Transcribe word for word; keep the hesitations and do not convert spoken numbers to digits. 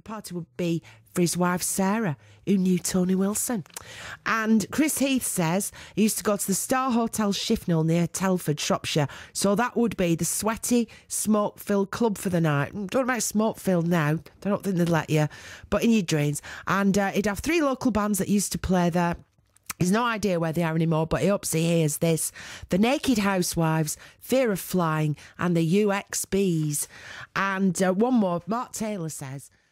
party would be for his wife Sarah, who knew Tony Wilson. And Chris Heath says he used to go to the Star Hotel Shifnal near Telford, Shropshire. So that would be the sweaty, smoke-filled club for the night. Don't know about smoke-filled now. I don't think they'd let you. But in your drains. And uh, he'd have three local bands that used to play there. He's no idea where they are anymore, but he hopes he hears this. The Naked Housewives, Fear of Flying, and the U X Bs. And uh, one more, Mark Taylor says...